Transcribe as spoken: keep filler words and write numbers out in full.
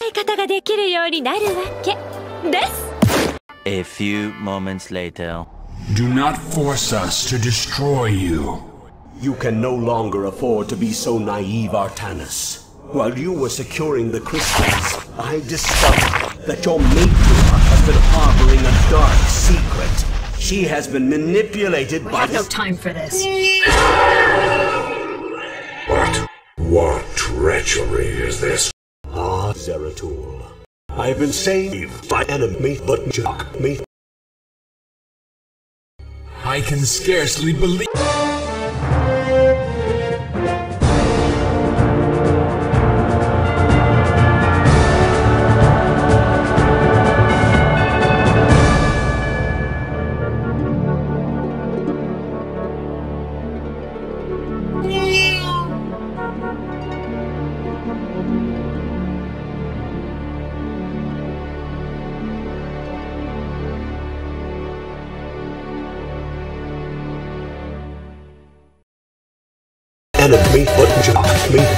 い方ができるようになるわけです。 A few moments later. Do not force us to destroy you. You can no longer afford to be so naive, Artanis. While you were securing the crystals, I discovered that your matriarch has been harboring a dark secret. She has been manipulated We by have this- no time for this. What? What treachery is this? Ah, Zeratul. I have been saved by enemy Buttchalk. Me. I can scarcely believe... Enemy Buttchalk. Me.